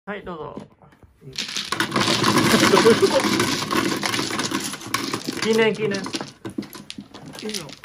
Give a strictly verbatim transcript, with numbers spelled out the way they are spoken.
はい、どうぞ。記念記念。いいよ。